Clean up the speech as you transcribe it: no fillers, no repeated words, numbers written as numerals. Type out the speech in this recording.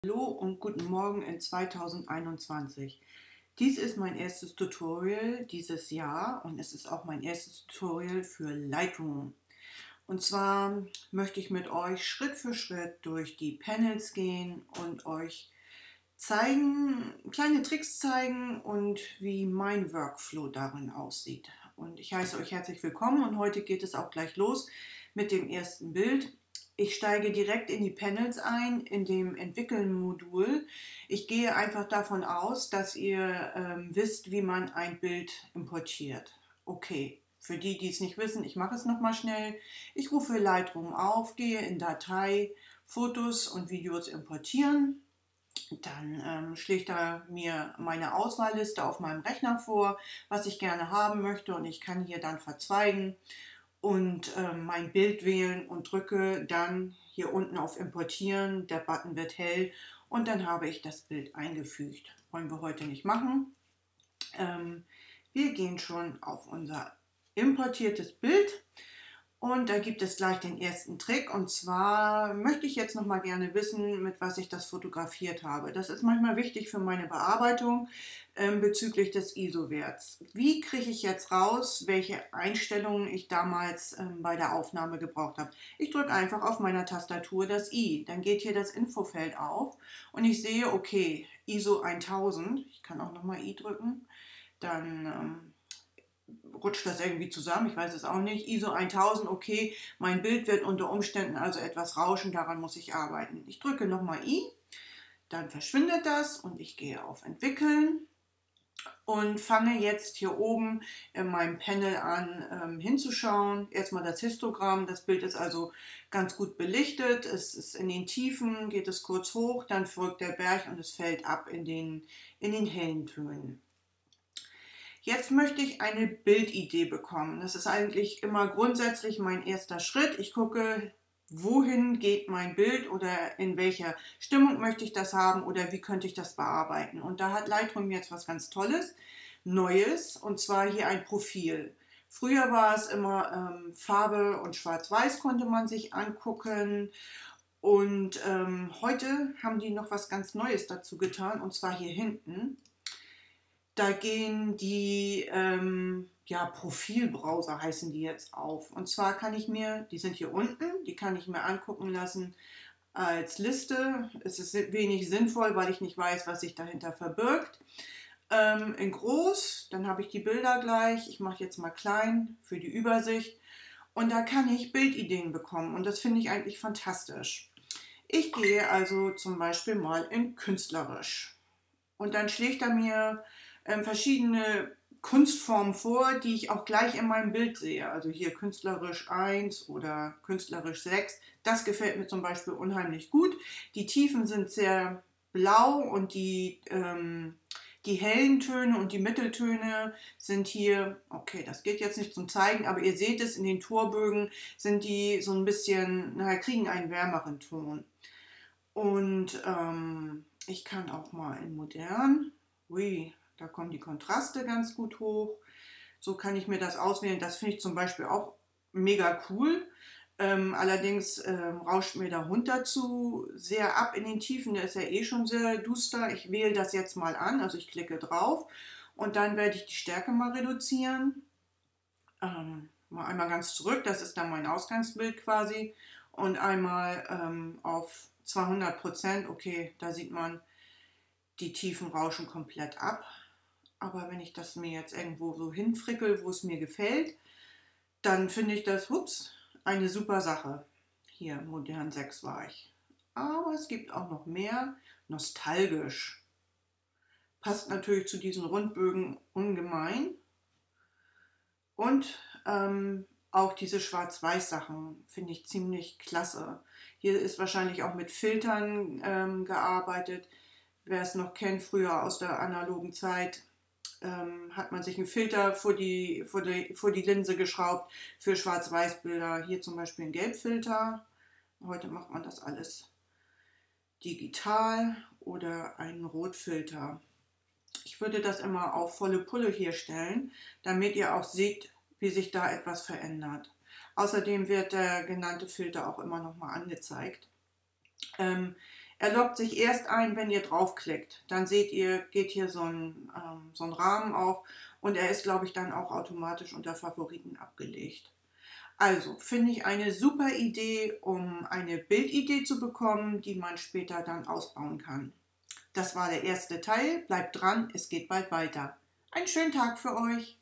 Hallo und guten Morgen in 2021. Dies ist mein erstes Tutorial dieses Jahr und es ist auch mein erstes Tutorial für Lightroom. Und zwar möchte ich mit euch Schritt für Schritt durch die Panels gehen und euch zeigen, kleine Tricks zeigen und wie mein Workflow darin aussieht. Und ich heiße euch herzlich willkommen und heute geht es auch gleich los mit dem ersten Bild. Ich steige direkt in die Panels ein, in dem Entwickeln-Modul. Ich gehe einfach davon aus, dass ihr wisst, wie man ein Bild importiert. Okay, für die, die es nicht wissen, ich mache es nochmal schnell. Ich rufe Lightroom auf, gehe in Datei, Fotos und Videos importieren. Dann schlägt er mir meine Auswahlliste auf meinem Rechner vor, was ich gerne haben möchte, und ich kann hier dann verzweigen und mein Bild wählen und drücke dann hier unten auf Importieren. Der Button wird hell und dann habe ich das Bild eingefügt. Wollen wir heute nicht machen. Wir gehen schon auf unser importiertes Bild. Und da gibt es gleich den ersten Trick, und zwar möchte ich jetzt noch mal gerne wissen, mit was ich das fotografiert habe. Das ist manchmal wichtig für meine Bearbeitung bezüglich des ISO-Werts. Wie kriege ich jetzt raus, welche Einstellungen ich damals bei der Aufnahme gebraucht habe? Ich drücke einfach auf meiner Tastatur das I, dann geht hier das Infofeld auf und ich sehe, okay, ISO 1000, ich kann auch noch mal I drücken, dann rutscht das irgendwie zusammen, ich weiß es auch nicht. ISO 1000, okay, mein Bild wird unter Umständen also etwas rauschen, daran muss ich arbeiten. Ich drücke nochmal I, dann verschwindet das und ich gehe auf Entwickeln und fange jetzt hier oben in meinem Panel an hinzuschauen. Erstmal das Histogramm, das Bild ist also ganz gut belichtet, es ist in den Tiefen, geht es kurz hoch, dann folgt der Berg und es fällt ab in den hellen Tönen. Jetzt möchte ich eine Bildidee bekommen. Das ist eigentlich immer grundsätzlich mein erster Schritt. Ich gucke, wohin geht mein Bild oder in welcher Stimmung möchte ich das haben oder wie könnte ich das bearbeiten. Und da hat Lightroom jetzt was ganz Tolles, Neues, und zwar hier ein Profil. Früher war es immer Farbe und Schwarz-Weiß konnte man sich angucken. Und heute haben die noch was ganz Neues dazu getan, und zwar hier hinten. Da gehen die ja, Profilbrowser heißen die jetzt auf. Und zwar kann ich mir, die sind hier unten, die kann ich mir angucken lassen als Liste. Es ist wenig sinnvoll, weil ich nicht weiß, was sich dahinter verbirgt. In groß, dann habe ich die Bilder gleich. Ich mache jetzt mal klein für die Übersicht. Und da kann ich Bildideen bekommen. Und das finde ich eigentlich fantastisch. Ich gehe also zum Beispiel mal in künstlerisch. Und dann schlägt er mir verschiedene Kunstformen vor, die ich auch gleich in meinem Bild sehe. Also hier künstlerisch 1 oder künstlerisch 6. Das gefällt mir zum Beispiel unheimlich gut. Die Tiefen sind sehr blau und die hellen Töne und die Mitteltöne sind hier, okay, das geht jetzt nicht zum Zeigen, aber ihr seht es, in den Torbögen sind die so ein bisschen, naja, kriegen einen wärmeren Ton. Und ich kann auch mal in modern, ui, da kommen die Kontraste ganz gut hoch. So kann ich mir das auswählen. Das finde ich zum Beispiel auch mega cool. Allerdings rauscht mir der Hund dazu sehr ab in den Tiefen. Der ist ja eh schon sehr duster. Ich wähle das jetzt mal an, also ich klicke drauf und dann werde ich die Stärke mal reduzieren. Mal einmal ganz zurück, das ist dann mein Ausgangsbild quasi, und einmal auf 200%. Okay, da sieht man, die Tiefen rauschen komplett ab. Aber wenn ich das mir jetzt irgendwo so hinfrickel, wo es mir gefällt, dann finde ich das, ups, eine super Sache. Hier, modern 6 war ich. Aber es gibt auch noch mehr. Nostalgisch. Passt natürlich zu diesen Rundbögen ungemein. Und auch diese Schwarz-Weiß-Sachen finde ich ziemlich klasse. Hier ist wahrscheinlich auch mit Filtern gearbeitet. Wer es noch kennt, früher aus der analogen Zeit, hat man sich einen Filter vor die Linse geschraubt für Schwarz-Weiß-Bilder. Hier zum Beispiel ein Gelbfilter. Heute macht man das alles digital oder einen Rotfilter. Ich würde das immer auf volle Pulle hier stellen, damit ihr auch seht, wie sich da etwas verändert. Außerdem wird der genannte Filter auch immer noch mal angezeigt. Er loggt sich erst ein, wenn ihr draufklickt. Dann seht ihr, geht hier so ein Rahmen auf und er ist, glaube ich, dann auch automatisch unter Favoriten abgelegt. Also, finde ich eine super Idee, um eine Bildidee zu bekommen, die man später dann ausbauen kann. Das war der erste Teil. Bleibt dran, es geht bald weiter. Einen schönen Tag für euch!